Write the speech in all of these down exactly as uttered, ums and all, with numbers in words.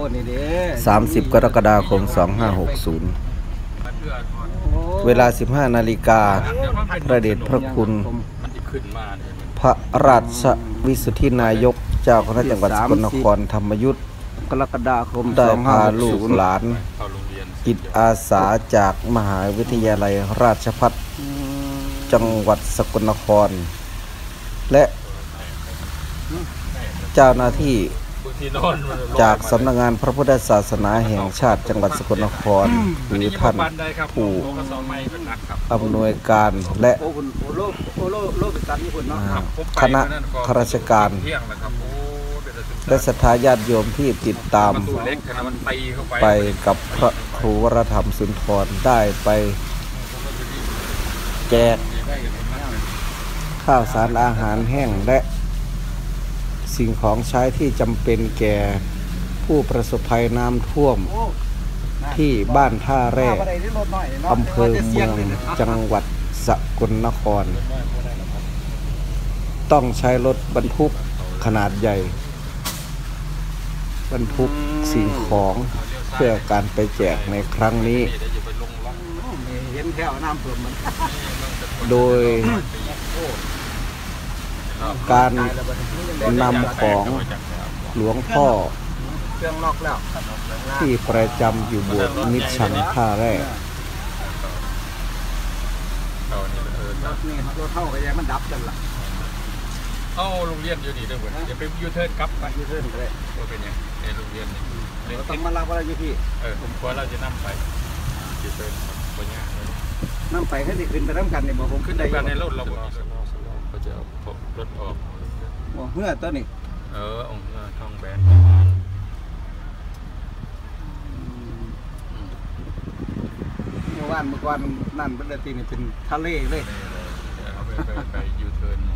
สามสิบกรกฎาคมสองห้าหกศูนย์เวลาสิบห้านาฬิกาพระเดชพระคุณพระราชวิสุทธินายกเจ้าคณะจังหวัดสกลนครธรรมยุทธกรกฎาคมได้พาลูกหลานจิตอาสาจากมหาวิทยาลัยราชภัฏจังหวัดสกลนครและเจ้าหน้าที่จากสำนักงานพระพุทธศาสนาแห่งชาติจังหวัดสกลนครหรือท่านผู้อำนวยการและคณะข้าราชการและศรัทธาญาติโยมที่ติดตามไปกับพระครูวรธรรมสุนทรได้ไปแจกข้าวสารอาหารแห้งและสิ่งของใช้ที่จำเป็นแก่ผู้ประสบภัยน้ำท่วมที่บ้านท่าแร่อำเภอเมืองจังหวัดสกลนครต้องใช้รถบรรทุกขนาดใหญ่บรรทุกสิ่งของเพื่อการไปแจกในครั้งนี้โดยการนำของหลวงพ่อที่ประจำอยู่โบสถ์นิชชังท่าแร่รถเท่ากับยังมันดับกันล่ะเอาโรงเรียนอยู่นี่ด้วยเหมือนจะไปยูเทิร์นกลับไปยูเทิร์นเลยว่าเป็นยังในโรงเรียนนี่ต้องมารับอะไรอยู่พี่เออผมกลัวเราจะนั่งไปยูเทิร์นปัญญานั่งไปแค่ที่ขึ้นไปร่วมกันเนี่ยบอกผมขึ้นได้กันในรถเราเขาจะเอารถออกเมื่อต้นนี่เออองค์ทองแบนเมื่อวานเมื่อวานนั่นเป็นตีนี่เป็นทะเลเลยเอาไปไปไปยูเทิร์น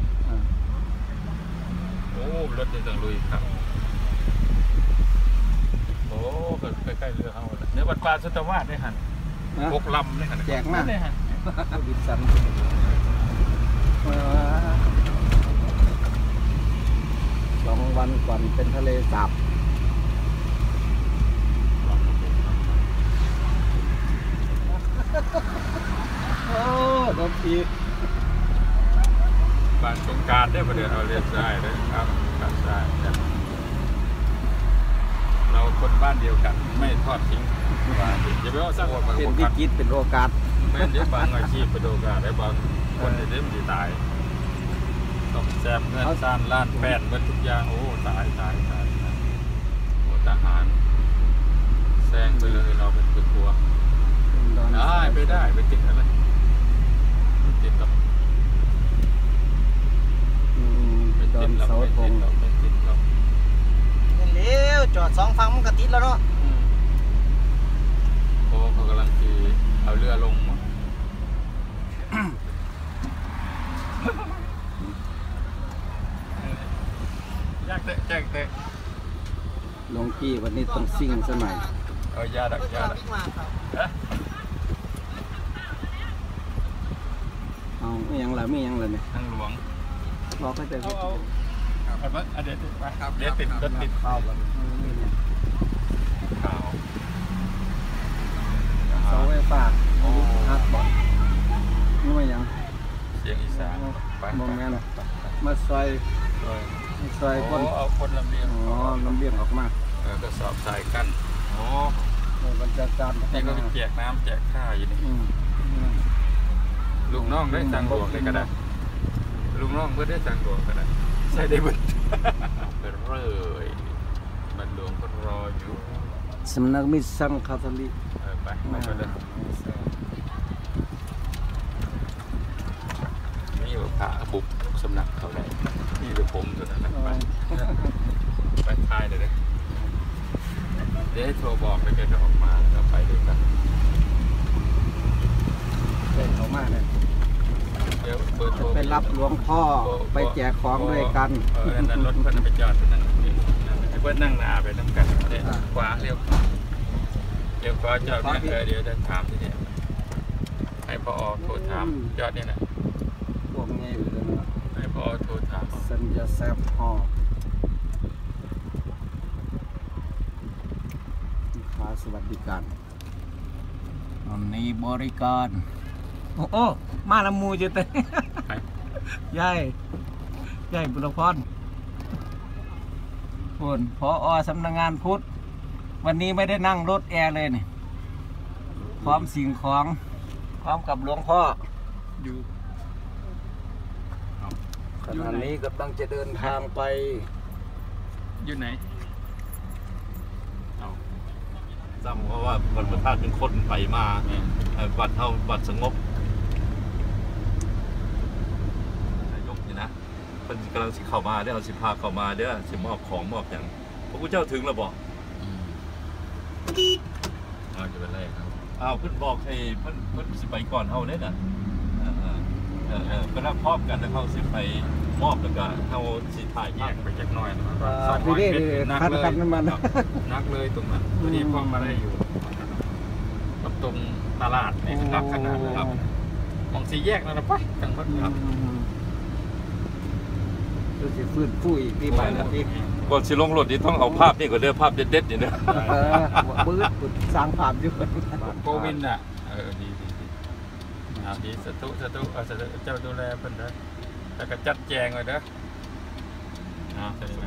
โอ้รถจะต้องลุยครับโอ้ใกล้ๆเรือเขาเนื้อวัดปลาสุตวาสได้หันพกลำได้หันแจกมากได้หันบินสันสองวันก่อนเป็นทะเลสาบโอ้ดอกพีบ้านสงการได้ประเดี๋ยวเราเรียนได้เลยครับการได้เราคนบ้านเดียวกันไม่ทอดทิ้งอย่าไปว่าสร้างความเป็นวิกฤตเป็นโอกาสไม่เดี๋ยวบางอาชีพเป็นโอกาสได้บางคนเดี๋ยวมันจะตายต้องแซมเงินสร้างล้านแปดเมื่อทุกอย่างโอ้ตายตายตายโอ้ทหารแซงไปเลยเราเป็นตัวตัวได้ไปได้ไปติดอะไรติดกับไม่ติดเราไม่ติดเราไม่ติดเราเร็วจอดสองฝั่งมันก็ติดแล้วเนาะโอ้เขากำลังขี่เอาเรือลงยากเตะแจ้งเตะลงกี้วันนี้ต้องซิ่งซะหน่อยเอายาดักยาดักเอาไม่ยังละไม่ยังละเนี่ยทางหลวงรอก็จะเอาเอาเอาเดี๋ยวติดไปเดี๋ยวติดรถติดข้าวแบบข้าวเสาไฟฟ้าโอ้ฮักบอลนี่มายังเสียงอีสานมองแม่นะมาซอยซอยคนเอาคนลำเลียงอ๋อลำเลียงออกมาเออก็สอบสายกันโอ้บรรยากาศนี่ก็แจกน้ำแจกข้าวอยู่นี่ลูกน้องได้สั่งหลวงได้ก็ได้ลูกน้องเพื่อได้สั่งหลวงก็ได้ใช่ได้บุญเป็นเรื่อยมันหลวงก็รออยู่สำนักมิตรสังฆาทลิเออไปไปไปเลยนี่ว่าพระบุกสำนักเขาได้นี่เป็นผมตัวนั้นไปไปทายเลยเดี๋ยวโทรบอกไปแกจะออกมาแล้วไปด้วยกันเป็นเขามากเลยเดี๋ยวเบอร์โทรไปรับหลวงพ่อไปแจกของด้วยกันเออนั่นรถเพื่อนไปจอดเพื่อนนั่งเพื่อนนั่งนาไปนั่งกันเดี๋ยวขวาเลี้ยวเดี๋ยวขวาจอดเนี่ยเดี๋ยวจะถามทีนี้ให้พอโทรถามจอดเนี่ยนะพวกนี้อยู่เลยนะให้พอโทรถามสัญญาแซฟฮอสวัสดิการอันนี้บริการโอ้โอ้มาละมูจะเต้ยายยายบุรพรพูนพออสำนักงานพุทธวันนี้ไม่ได้นั่งรถแอร์เลยนี่พร้อมสิ่งของพร้อมกับหลวงพ่ออยู่ขณะนี้กำลังจะเดินทางไปอยู่ไหนเอาจำเพราะว่าวัดพระธาตุเป็นคนไปมาวัดเท่าวัดสงบนายกนี่นะเป็นกำลังสิเข้ามาเด้อเอาสิพาเข้ามาเด้อสิมอบของมอบอย่างพระพุทธเจ้าถึงแล้วบอกเอาจะเป็นไรครับอ้าวเพิ่นบอกไอ้เพิ่นเพิ่นสิไปก่อนเฮาเด้อน่ะเออเออเออก็นั่งพร้อมกันแล้วเขาสิไปมอบแล้วก็เฮาสิถ่ายแยกไปจักหน่อยนะครับสองร้อยเมตรนักเลยนักเลยตรงนั้นตัวนี้พร้อมมาได้อยู่กับตรงตลาดนี่ครับขนาดนะครับมองสี่แยกนั่นนะไปจังหวัดครับดูสิฟื้นฟูอีกที่ไปนะที่ก่อนสิลงรถนี่ต้องเอาภาพนี่ก่อนเด้อภาพเด็ดๆนี่เด้อเออปื้ดปื้ดสร้างภาพอยู่โกวินอ่ะเออดีดีดีอ่าดีสตุสตุเอาสตุเจ้าดูแลเพิ่นเด้อแล้วก็จัดแจงไว้เด้ออ่าใช่ไหม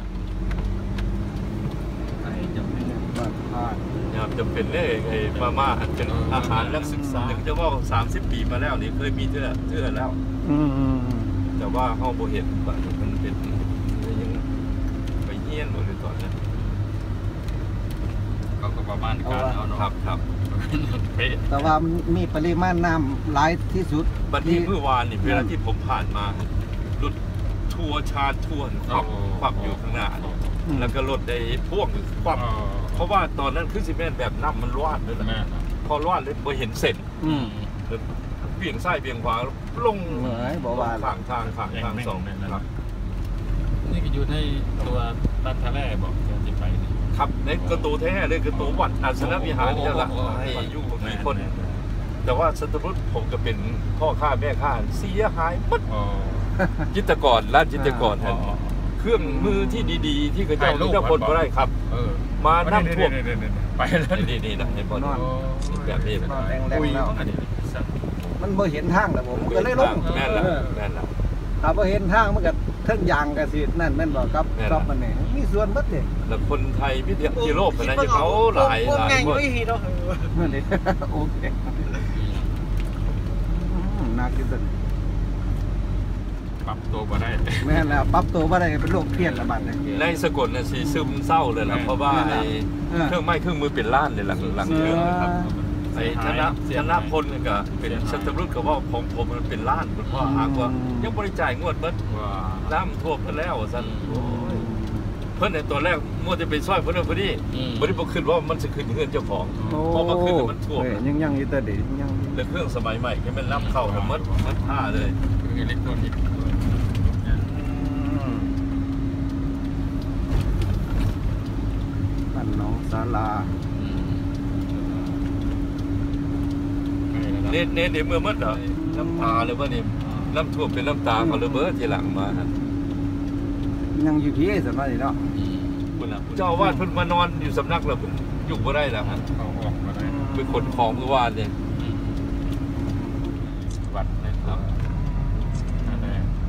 ไอ้จำเป็นบ้านพาดเนี่ยจำเป็นเลยไอ้มาม่าเป็นอาหารนักศึกษาจะว่าสามสิบปีมาแล้วนี่เคยมีเทื่อเทื่อแล้วแต่ว่าเฮาบ่เห็นว่ามันเป็นยังไปเฮียนบ่เลยตอนนั้นเขาก็ประมาณการเอาเนาะครับครับแต่ว่ามันมีปริมาณน้ำหลายที่สุดบัดนี้เมื่อวานนี่เวลาที่ผมผ่านมารถทัวร์ชาร์จทัวร์ควับควับอยู่ข้างหน้าแล้วก็รถได้พ่วงควับเพราะว่าตอนนั้นคือสิแม่นแบบน้ำมันร้อนเลยนะพอร้อนเลยบ่เห็นเส้นเบี่ยงซ้ายเบี่ยงขวาลงเหนื่อยบอกว่าทางทางทางทางสองครับนี่ก็อยู่ในตัวตันทะเลบอกจะจิไปครับในกระตูแท้เลยกระตูวัดอาสนะวิหารนี่แหละให้อยู่มีคนแต่ว่าสัตรุษผมก็เป็นพ่อข้าแม่ข้าเสียหายปั๊ดจิตรกรร้านจิตรกรเครื่องมือที่ดีๆที่กระเจ้าเจ้าคนก็ได้ครับมาน้ำท่วมไปแล้วนี่ๆนะเห็นบอลแบบนี้นะคุยมันบ่เห็นทางแล้วผมก็เลยลงแม่นละแม่นละถ้าบ่เห็นทางมันก็เครื่องยางก็สินั่นแม่นบ่ครับชอบมันนี่มีส่วนเบิดนี่แล้วคนไทยพิเศษที่โลกนะเขาหลายหลายคนนั่นนี่โอเคน่าคิดจังปรับตัวบ่ได้แม่นแล้วปรับตัวบ่ได้เป็นโรคเครียดระบาดนี่ในสกลน่ะสิซึมเศร้าเลยล่ะเพราะว่าไอ้เครื่องไม้เครื่องมือเป็นล้านเลยหลังหลังเครื่องครับไอ้ธนธนพลก็เป็นชัตรุษกับว่าของผมมันเป็นล้านคุณพ่อหากว่ายังบริจ่ายงวดเบิดน้ำท่วมไปแล้วสั่นเพิ่นในตัวแรกงวดจะไปซ้อยเพิ่นพอดีบริบอกขึ้นว่ามันจะขึ้นเงินเจ้าของเพราะมันขึ้นมันท่วมยังยังอยู่แต่เด็กยังแล้วเครื่องสมัยใหม่ที่มันน้ำเข้าแต่มัดมัดผ้าเลยคืออิเล็กทรอนิกส์บ้านน้องศาลาเน้นเน้นในเมื่อมัดเหรอน้ำตาเลยว่านี่น้ำท่วมเป็นน้ำตาเขาเลยเบิดทีหลังมายังอยู่ที่สำนักนี่เนาะเจ้าว่าเพิ่นมานอนอยู่สำนักแล้วเพิ่นอยู่บ่ได้แล้วฮะเขาออกมาได้เป็นคนของเมื่อวานเนี่ยวัดนะครับอะไร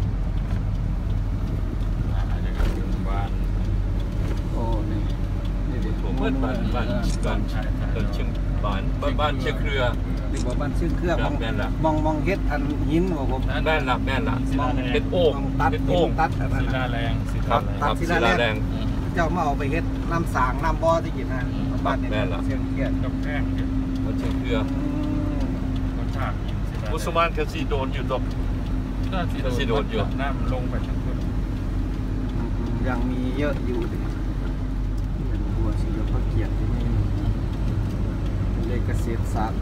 อะไรกันอยู่บ้านโอ้นี่นี่ดิผมเพิ่นบ้านบ้านบ้านเออเชียงบ้านบ้านเชียงเครือนี่บ่บ้านเชียงเครือมองมองมองเฮ็ดอันหินบ่ผมแม่นล่ะแม่นล่ะเฮ็ดโอ่งตัดโอ่งตัดศิลาแรงครับศิลาแรงเจ้ามาเอาไปเฮ็ดน้ำสางน้ำบ่อที่กินนะบ้านนี่เชียงเครือกับแพงบ้านเชียงเครือรสชาติมุสมานก็สิโดนอยู่ตบก็สิโดนอยู่น้ำลงไปทั้งหมดยังมีเยอะอยู่ดิบัวสีเหลืองพระเกียรติที่นี่เลขเกษตรศาสตร์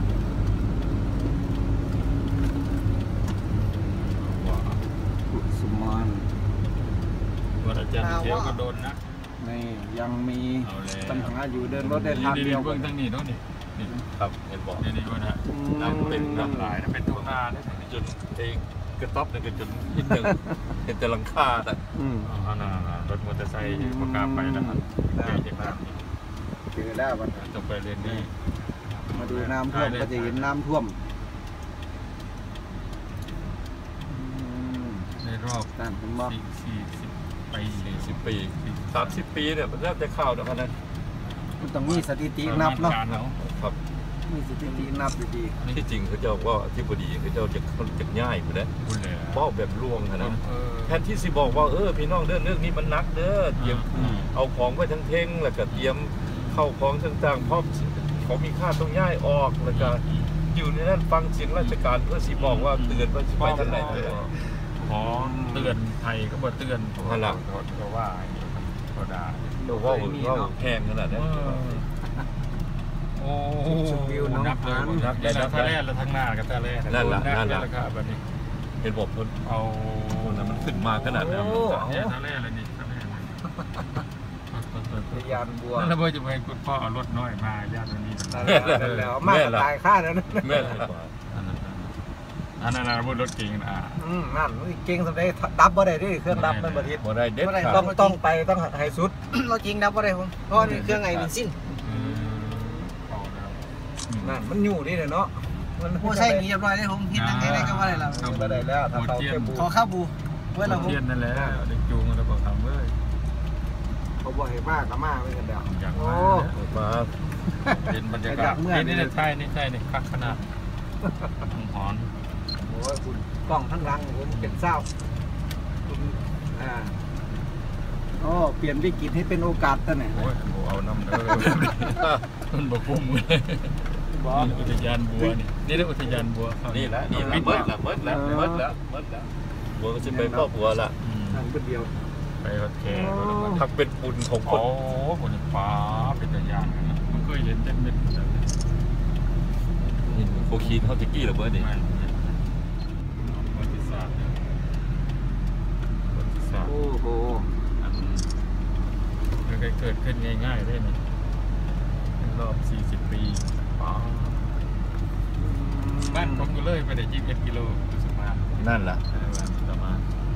สุมานวัดอาจารย์เดียวก็โดนนะนี่ยังมีปัญหาอยู่เดินรถได้ทางเดียวกันทั้งนี้เนาะนี่ครับเห็นบอกนี่นี่ด้วยนะน้ำเป็นน้ำลายเป็นทุ่งนาจุดเองกระต๊อบนั่นก็จุดเห็นแต่เห็นแต่หลังคาแต่อืมอ๋อน่ะรถมอเตอร์ไซค์ประกาศไปนะครับเต็จอแล้วมันต้องไปเรียนนี่มาดูน้ำท่วมก็จะเห็นน้ำท่วมในรอบนั่นผมบอกสี่สิบปีสี่สิบปีสามสิบปีเนี่ยมันเริ่มจะเข้าแล้วนะมันต้องมีสถิตินับเนาะครับมีสถิตินับดีที่จริงเขาเจ้าว่าที่พอดีเขาเจ้าจะจะง่ายไปนะคุณเลยป้อแบบล่วงนะเออแทนที่สิบอกว่าเออพี่น้องเด้อเรื่องนี้มันนักเด้อเตรียมอืมเอาของไว้ทั้งเพ่งแล้วก็เตรียมเข้าของต่างๆพร้อมของมีค่าต้องย้ายออกแล้วก็อยู่ในนั้นฟังเสียงราชการเพื่อสิบอกว่าเตือนว่าสิไปทางไหนเลยขอเตือนไทยก็บอกเตือนนั่นแหละเขาเขาว่าอย่างนี้เขาด่าๆเราว่าว่าแพงขนาดนั้นโอ้ชมวิวน้องนับเลยหานนับเลยแล้วท่าแรกแล้วทั้งหน้ากับท่าแรกนั่นแหละนั่นแหละแล้วครับแบบนี้เห็นบอกคนเอาคนนั้นมันขึ้นมาขนาดนั้นเนี่ยท่าแรกเลยนี่ท่าแรกเลยพยานบัวนั่นแล้วเพื่อจะไปคุณพ่อเอารถน้อยมาญาติวันนี้นั่นแล้วแล้วมากกว่าตายค่าแล้วนะแม่นอันนั้นอันนั้นอันนั้นบนรถเก่งอ่ะอืมนั่นเก่งสำเร็จดับบ่ได้ด้วยเครื่องดับมันบ่ทิศบ่ได้เด็ดบ่ได้ขาดต้องต้องไปต้องให้สุดเราจริงดับบ่ได้ผมเพราะว่าเครื่องไอ้บินซินเอาแล้วนั่นมันอยู่นี่เนาะมันโอ้ใช่มีเรียบร้อยเลยผมเห็นทางไหนก็ว่าได้แล้วบ่ได้แล้วถ้าเขาแค่บูขอข้าวบูเว้ยเราผมเทียนนั่นแหละเด็กจูงเราบอกทำเว้ยเขาบ่ให้มากก็มาไม่กันเดียวอยากโอ้มามาเป็นบรรยากาศนี่นี่ใช่นี่ใช่นี่คักขนาดหอนโหคุณกล้องทั้งรังผมเป็นเศร้าคุณอ่าโอ้เปลี่ยนวิกฤตให้เป็นโอกาสตัวไหนโอ้ยโอ้เอาน้ำเด้อมันบกคุ้มเลยบอกอุทยานบัวนี่นี่เรียกอุทยานบัวนี่แหละนี่แหละเบิดละเบิดละเบิดละเบิดละบัวก็จะไปครอบครัวละนั่นคนเดียวไปวัดแขกก็ต้องมาทักเป็นบุญของคโอ้นโหฟ้าเป็นตะยานกันนะมันเคยเห็นเต็มเม็ดเลยนี่โคคีนเขาตะกี้เหรอเบิดนี่ไม่ประวัติศาสตร์เนี่ยประวัติศาสตร์โอ้โหอันมันเคยเกิดขึ้นง่ายๆได้นี่ในรอบสี่สิบปีฟ้าบ้านผมก็เลยไปได้ยี่สิบเอ็ดกิโลสุดมานั่นล่ะในวันประมาณ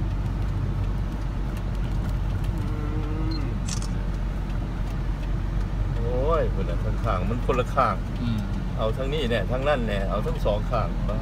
โอ้ยคนละข้างๆมันคนละข้างอืมเอาทั้งนี้เนี่ยทั้งนั่นเนี่ยเอาทั้งสองข้างบ้า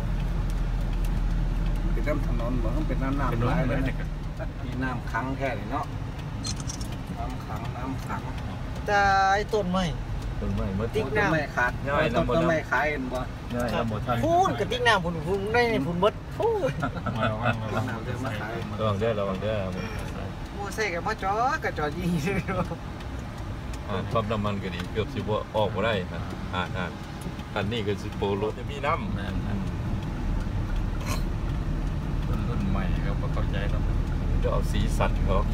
เป็นน้ำถนนบอกต้องเป็นน้ำเป็นน้ำรไหถลเลเลย ยเนี่ยมีน้ำขังแค่นี้เนาะน้ำขังน้ำขังแต่ไอ้ต้นไม้ต้นไม้เมื่อติ๊ติ๊กกน้ำไม่ขาดง่ายนะต้องบ่นะต้องไม่ขายเอ็นบ่ง่ายนะหมดทันพูนกระติกน้ำพุ่นพุ่นได้พุ่นเบิดพูนมาระวังระวังรถไฟระวังเด้อระวังเด้อโอ้ใส่กับพ่อจอกระจอยิงอ่าปั๊มน้ำมันก็ดีเกือบสิบ่ออกบ่ได้นะอ่าอ่าอันนี้ก็สิโปรรถจะมีน้ำแม่นนะรุ่นรุ่นใหม่เขาบ่เข้าใจแล้วจะเอาสีสันเขา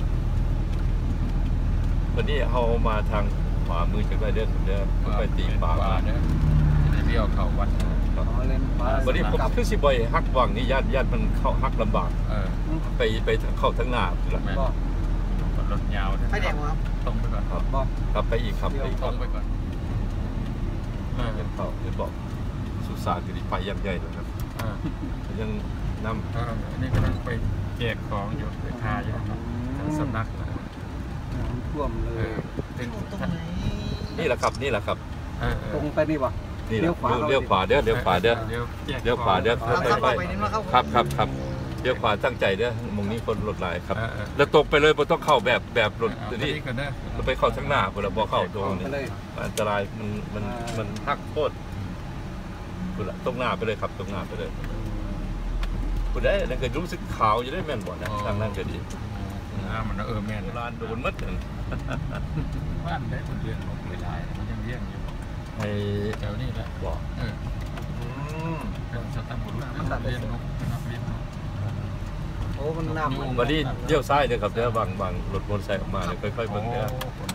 วันนี้เอามาทางขวามือจากได้เด้อเด้อไปตีปลาเนี่ยในเบี้ยวเขาวัดอ๋อเล่นปลาวันนี้ผมคือสิบ่อยฮักวังนี่ญาติญาติมันเข้าฮักลำบากเออไปไปเข้าทั้งหน้าละแม่นรถยาวไฟแดงวะครับตรงไปก่อนครับบอกครับไปอีกครับไปอีกตครรับงไปก่อนเออเงินเขาเงินบอกสุสานก็ดีไปยังใหญ่เลยครับเออยังนเออนี่กำลังไปแจกของอยู่ไปทายอยู่ครับสำนักน้ำท่วมเลเอย อเป็นตรงไหนำนี่แหละครับนี่แหละครับเออตรงไปนี่บ่นี่แหละเลี้ยวขวาเลี้ยวขวาเด้อเลี้ยวขวาเด้อเดี๋ยวแจกเลี้ยวขวาเด้อเอาเข้าไปนี่มาเข้าครับครับครับเลี้ยวขวาตั้งใจเด้อมองนี้คนรถหลายครับเออเออแล้วตรงไปเลยบ่ต้องเข้าแบบแบบรถเอานี่ไปก่อนเด้อเราไปเข้าทั้งหน้าคนละบ่เข้าตรงไปนี้เลยอันตรายมันมันอ่ามัมันหักโคตรคุณละตรงหน้าไปเลยครับตรงหน้าไปเลยคุณได้นั่นก็รู้สึกขาวอยู่ได้แม่นบ่นะทางนั้นก็ดีอ่ามันเออแม่นโบราณโดนมัดนั่นบ้านได้คนเรียนลงไปหลายมันยังเลี้ยงอยู่ให้แถวนี้แหละบอกเอออืมเป็นสตัมบุรุษมันเลี้ยงนกนักเลี้ยงนกโอ้มันน้ำมันวันนี้เลี้ยวซ้ายเด้อครับเด้อบางบางรถมอเตอร์ไซค์ออกมาเดี๋ยวค่อยๆเบิ่งเด้อ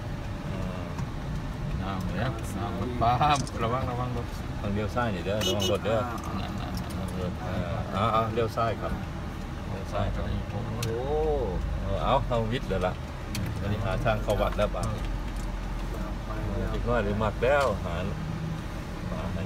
น้ำเนี่ยน้ำมันป้าระวังระวังรถทางเลี้ยวซ้ายนี่เด้อระวังรถเด้อนั่นนั่นนั่นรถเออเอาเอาเลี้ยวซ้ายครับเลี้ยวซ้ายครับโอ้เอาเอาเอาวิทย์แล้วล่ะวันนี้หาทางเข้าวัดแล้วป่ะอีกน้อยเลยมักแล้วหามาให้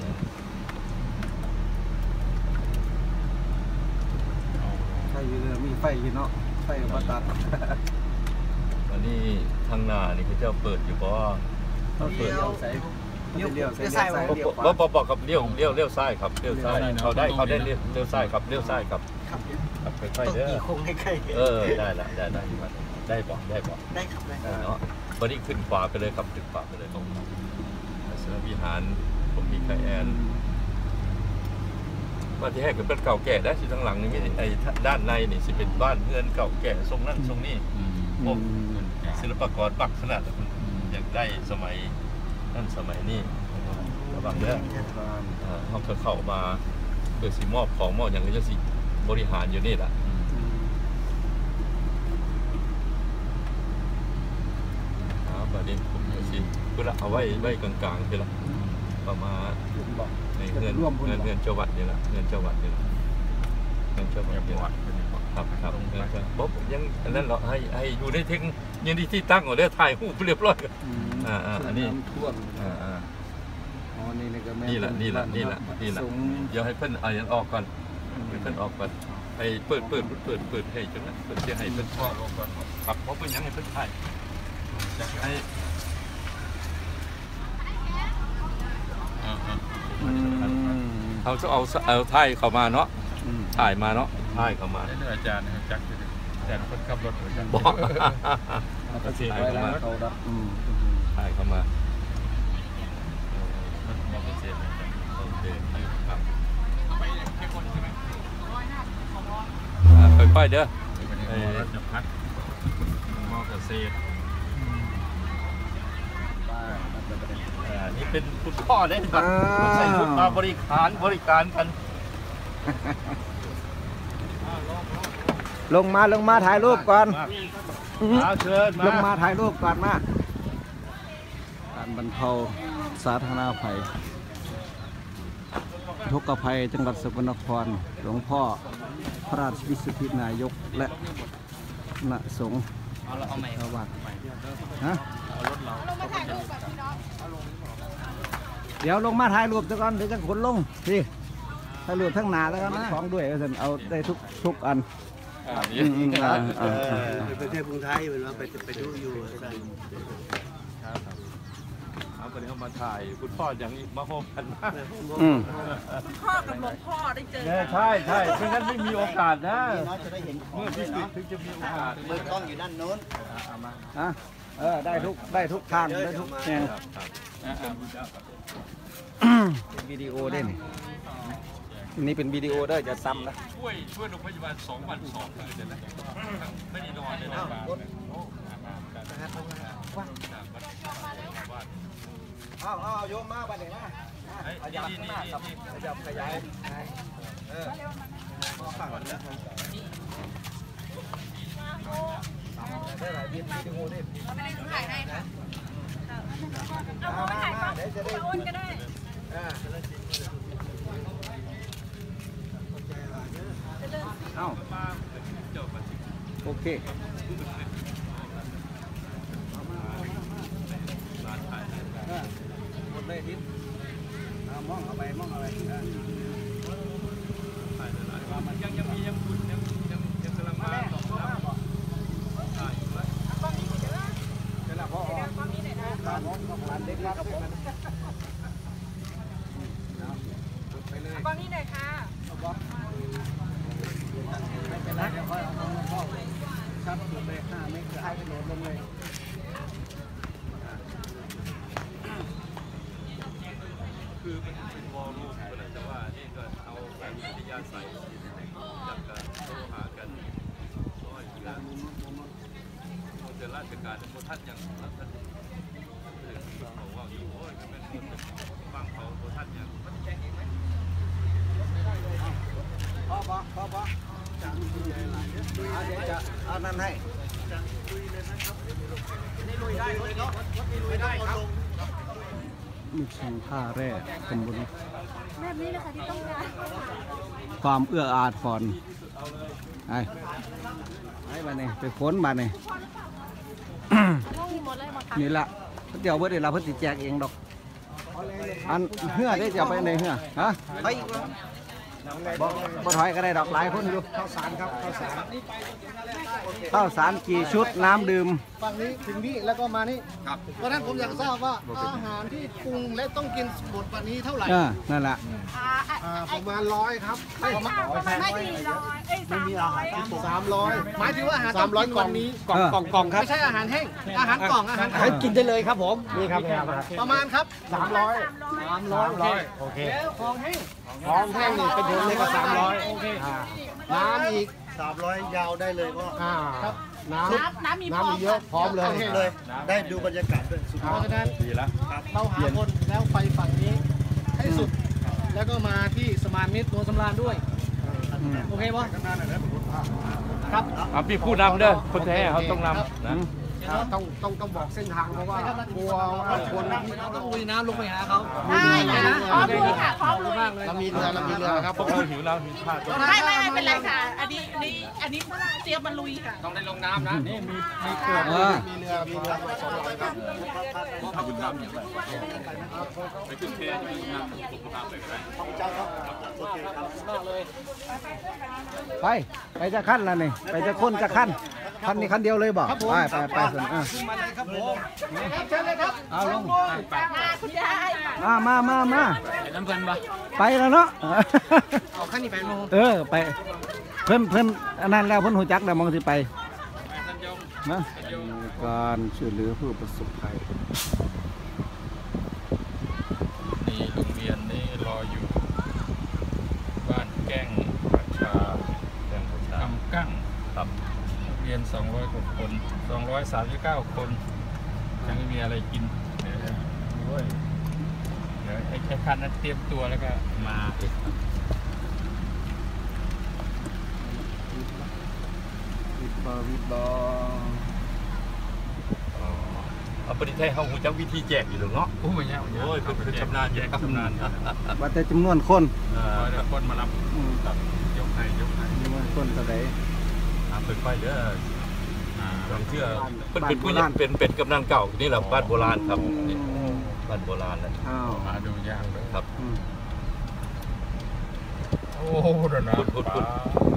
ไฟอยู่เลยมีไฟอยู่เนาะไฟมาตัดวันนี้ทางหน้านี่เขาเจ้าเปิดอยู่บ่เขาเปิดเลี้ยวเลี้ยวเลี้ยวซ้ายไว้เลี้ยวขวาบ่บ่บอกกับเลี้ยวเลี้ยวเลี้ยวซ้ายครับเลี้ยวซ้ายเขาได้เขาได้เลี้ยวเลี้ยวซ้ายครับเลี้ยวซ้ายครับครับครับค่อยต้องๆเด้ตีอโค้งให้ใกล้เออได้ละได้ได้ได้บอกได้บอกได้ครับได้เนาะวันนี้ขึ้นขวาไปเลยครับขึ้นขวาไปเลยตรงสนวิหารผมมีไคแอนบ้านที่แห่งเป็นเก่าแก่ได้ที่ทั้งหลังนี่มีไอ้ด้านในนี่สิเป็นบ้านเรือนเก่าแก่ทรงนั้นทรงนี้พวกศิลปากรปักขนาดอยากได้สมัยนั่นสมัยนี้ระวังเด้อเขาเคยเข้ามาเพื่อสิมอบของมอบอย่างนี้จะสิบริหารอยู่นี่แหละประเด็นผมก็สิเพื่อเอาไว้ไว้กลางๆไปละประมาณในเงินเงินเงินจังหวัดนี่ละเงินจังหวัดนี่ละเงินจังหวัดนี่ละครับครับเงินจังบ๊อบยังอันนั้นเราให้ให้อยู่ในทิ้งยังที่ที่ตั้งของเด้อถ่ายรูปเรียบร้อยอ่าอ่าอันนี้อ่าอ่าอ๋อนี่นี่ก็แม่นี่แหละนี่แหละนี่แหละนี่แหละเดี๋ยวให้เพิ่นเอาอย่างออกก่อนให้เพิ่นออกก่อนให้เปิดเปิดเปิดเปิดให้จนนั้นเปิดเสียให้เพิ่นพ่อลงก่อนครับเพราะเพิ่นยังให้เพิ่นถ่ายจะให้ เอาเอาเอาถ่ายเข้ามาเนาะถ่ายมาเนาะถ่ายเข้ามานี่อาจารย์จักรอาจารย์คนขับรถอาจารย์บอกก็สิไว้แล้วเขาดับอืมถ่ายเข้ามามอเตอร์ไซค์โอเคครับค่อยๆเด้อไอ้รถจะพัดมอเตอร์ไซค์อ่านี่เป็นคุณพ่อได้ครับใส่ชุดมาบริการบริการกันลงมาลงมาถ่ายรูปก่อนมาเชิญลงมามาถ่ายรูปก่อนมาการบรรเทาสาธารณภัยทุกภัยจังหวัดสกลนครหลวงพ่อพระราชวิสุทธินายกและคณะสงฆ์ชาววัดฮะเดี๋ยวลงมาถ่ายรูปซะก่อนเดี๋ยวจะขนลงพี่ถ่ายรูปทั้งหนาแล้วกันนะของด้วยเอาได้ทุกทุกอันอืมอ่าอ่าอ่าประเทศกรุงไทยเป็นว่าไปไปดูอยู่เอาไปเอามาถ่ายคุณพ่ออย่างนี้มาโฮมกันมากอืมพ่อกับหลวงพ่อได้เจอเนี่ยใช่ใช่ไม่งั้นไม่มีโอกาสนะพี่น้อยจะได้เห็นของเมื่อด้พิวยสิทเนาะธิ์ถึงจะมีโอกาสเบิกกล้องอยู่ด้านโน้นอ่ะเออได้ทุกได้ทุกทางได้ทุกแนวเป็นวิดีโอได้นี่นี่เป็นวิดีโอได้จะซ้ำนะช่วยช่วยโรงพยาบาลสองวันสองคืนเลยนะไม่ได้นอนเลยนะเอาเอาโยมมาไปไหนมาขยับข้างหน้าครับขยับขยายเออฝั่งนี้ได้หลายวิดีโอได้ไม่ได้ถ่ายให้ค่ะเอามามาเดี๋ยวจะได้โอนก็ได้เอาโอเคหมดเลยทิศมองเข้าไปมองอะไรยังยังมียังคุณยังยังยังกำลังมาเดี๋ยวเราพอการมองของร้านเด็กรับไปเลยกล้องนี้หน่อยค่ะไม่เป็นไรเดี๋ยวค่อยเอาของพ่อชัดสุดเลยห้าเมตรให้ไปโหลดลงเลยคือมันเป็นวอลลุ่มแต่ว่านี่ก็เอาแบบวิทยาใส่จากการโทรหากันร้อยเดือนโมเดลราชการโมทัศน์อย่างท่านบอกว่าอยู่โอ้ยเป็นบางเขาโมทัศน์อย่างพ่อปะพ่อปะเอาเดี๋ยวจะเอานั่นให้มีช่างท่าแร่ตำบลแบบนี้นะคะที่ต้องการความเอื้ออาทรไอ้ไอ้มาเนี่ยไปค้นมาเนี่ยต้องมีหมดเลยหมดค่ะนี่ละเดี๋ยวเบิดเดี๋ยวเราเพิ่งติแจกเองดอกอันเหือได้จะเอาไปในเหือฮะไปอีกแล้วเบ่บ่ถอยก็ได้ดอกหลายคนอยู่ข้าวสารครับข้าวสารข้าวสารกี่ชุดน้ำดื่มฝั่งนี้ถึงนี่แล้วก็มานี่ครับเพราะฉะนั้นผมอยากทราบว่าอาหารที่ปรุงและต้องกินหมดวันนี้เท่าไหร่เออนั่นแหละอ่าประมาณร้อยครับไม่ประมาณไม่ดีร้อยเอ้ยสามร้อยสามร้อยหมายถึงว่าอาหารต้องกินวันนี้กล่องกล่องกล่องครับไม่ใช่อาหารแห้งอาหารกล่องอาหารแห้งกินได้เลยครับผมนี่ครับประมาณครับสามร้อยสามร้อยร้อยโอเคแล้วของแห้งของแห้งนี่เป็นถุงเลยก็สามร้อยโอเคน้ำอีกสามร้อยยาวได้เลยพ่อครับน้ำน้ำน้ำมีพร้อมเยอะพร้อมเลยเลย ได้ดูบรรยากาศด้วยสุดเพราะฉะนั้นดีละเราหาคนแล้วไปฝั่งนี้ให้สุด แล้วก็มาที่สมานมิตรโนนสำราญด้วย โอเคป่ะครับเอาพี่ผู้นำเด้อคนแท้เขาต้องนำนะต้องต้องต้องบอกเส้นทางเพราะว่ากลัวว่าคนเราต้องลุยน้ำลงไปหาเขาได้นะพร้อมลุยค่ะพร้อมลุยมากเลยเรามีเรือเรามีเรือครับพวกเราหิวแล้วหิวข้าวด้วยไม่ไม่ไม่เป็นไรค่ะ อันนี้อันนี้อันนี้เตรียมมาลุยค่ะต้องได้ลงน้ำนะนี่มีมีเรือมีเรือมีเรือสองลำครับไปขึ้นเคไปขึ้นน้ำผมพาไปก็ได้เจ้าครับโอเคครับมากเลยไปไปจะขั้นแล้วนี่ไปจะคนจะขั้นขั้นนี้ขั้นเดียวเลยบอกไปไปไปส่วนอ่ะขึ้นมาเลยครับผมเชิญเลยครับเอาลงมาคุณยายมามามามาน้ำเพิ่นปะไปแล้วเนาะเอาขั้นนี้ไปลงเออไปเพิ่นเพิ่นอันนั้นแล้วเพิ่นหูจักแล้วมองสิไปนะการช่วยเหลือผู้ประสบภัยนี่โรงเรียนนี่รออยู่บ้านแก้งประชาแรงประชาคำกั้งครับเรียนสองร้อยกว่าคนสองร้อยสามสิบเก้าคนยังไม่มีอะไรกินเดี๋ยวด้วยเดี๋ยวไอ้แค่คันนั้นเตรียมตัวแล้วก็มาอีกวิบาวิบาเอาปฏิเทศเขาหูจักวิธีแจกอยู่หรือเนาะโอ้ยเนี่ยโอ้ยเป็นเป็นชำนาญเยอะครับชำนาญว่าแต่จำนวนคนเออเดี๋ยวคนมารับอืมครับยกให้ยกให้จำนวนคนเท่าใดตามเป็นไปเด้ออ่าความเชื่อเป็นเป็นผู้ใหญ่เป็นเป็นกำนันเก่านี่แหละบ้านโบราณครับนี่บ้านโบราณนะอ้าวมาดูยากเลยครับอืมโอ้โหเดี๋ยวนะพุดพุดพุด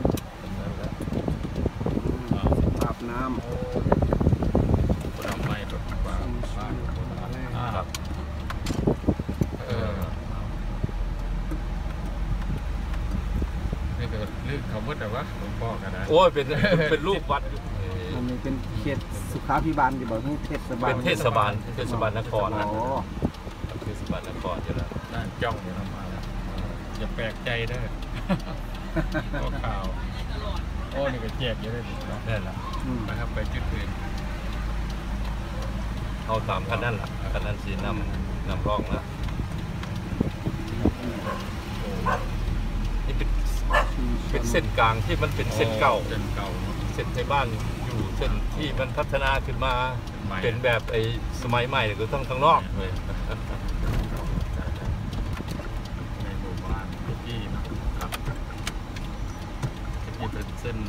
อาบน้โอ้คนเอาไม้แบบว่าบ้านโบราณอ่าครับเออนี่ก็ลื่นเขาเมื่อแต่ว่าหลวงพ่อกันนะโอ้ยเป็นเป็นรูปวัดเอ่อำอันนี้เป็นเขตสุขาภิบาลที่บอกนี่เทศบาลเป็นเทศบาลเทศบาลนครนะโอ้เทศบาลนครอยู่แล้วน่าจ้องอยู่แล้วมาแล้วอย่าแปลกใจเด้อก็ข่าวโอ้นี่ก็แจกเยอะเลยดิครับนั่นแหละอืมนะครับไปจุดอื่นเอาตามคันนั้นแหละคันนั้นสีนำนำร่องนะนี่เป็นเป็นเส้นกลางที่มันเป็นเส้นเก่าเส้นเก่าเนอะเส้นในบ้านอยู่เส้นที่มันพัฒนาขึ้นมาใหม่เป็นแบบไอ้สมัยใหม่ก็ต้องข้างนอกเลยในหมู่บ้านที่นะครับที่เป็นเส้น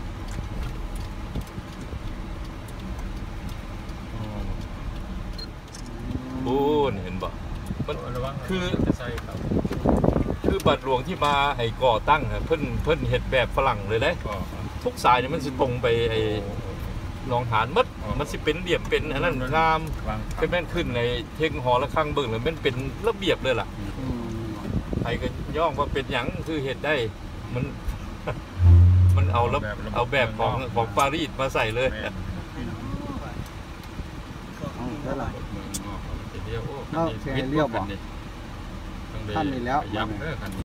อ๋อบูนเห็นบ่มันระวังคือจะใส่ครับคือบัตรหลวงที่มาไอ้ก่อตั้งอะเพิ่นเพิ่นเฮ็ดแบบฝรั่งเลยเด้ก็ทุกสายเนี่ยมันสิตรงไปไอ้รองฐานมัดอ๋อมันสิเป็นเหลี่ยมเป็นอันนั้นงามวางเป็นแม่นขึ้นในเทงหอระฆังเบิ่งแล้วมันเป็นระเบียบเลยล่ะอืมใครก็ย่องว่าเป็นหยังคือเฮ็ดได้มัน มันเอาระเอาแบบของของปารีสมาใส่เลยแม่นเอาแล้วล่ะเมืองนอกเขาจะเรียกโอ้เอาเสียเรียกบอกต้องได้ท่านนี่แล้วย้ำเด้อคันนี้